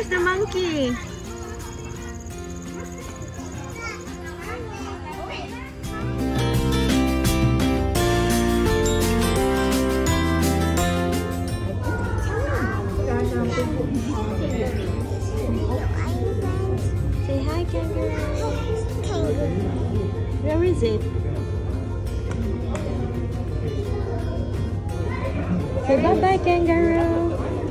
Where's the monkey? Say hi, kangaroo. Where is it? Say bye-bye, kangaroo.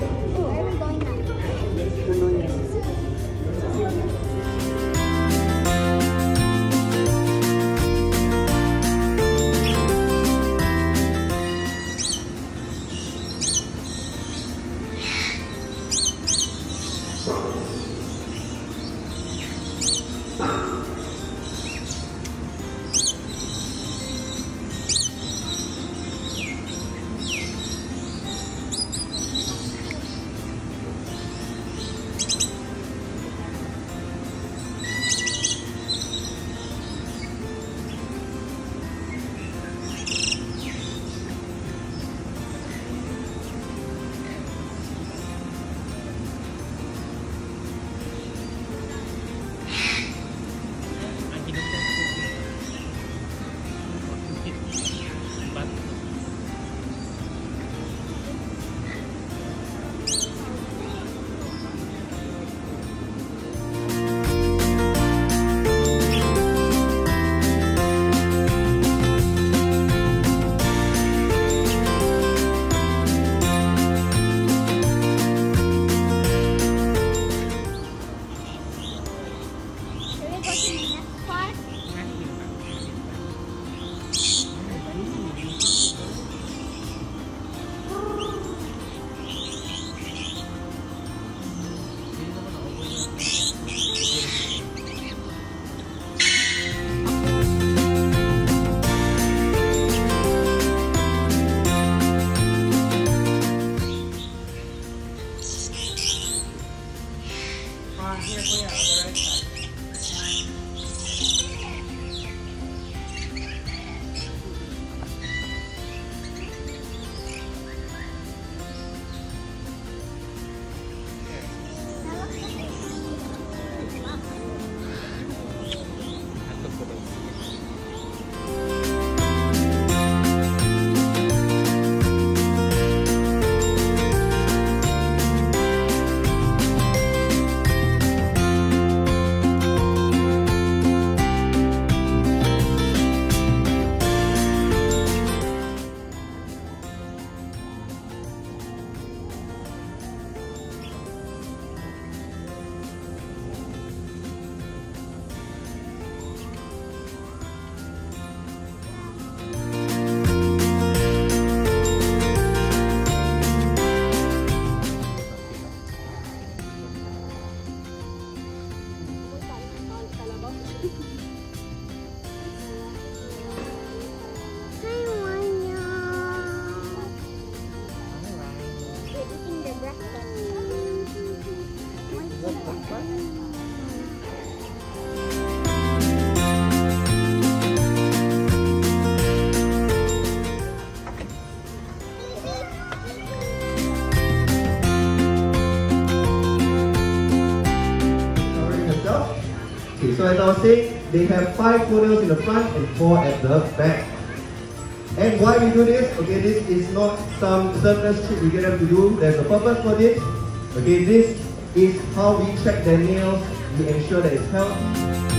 Okay, so as I was saying, they have 5 toenails in the front and 4 at the back. And why we do this? Okay, this is not some circus trick we get them to do. There's a purpose for this. Okay, this is how we check their nails. We ensure that it's healthy.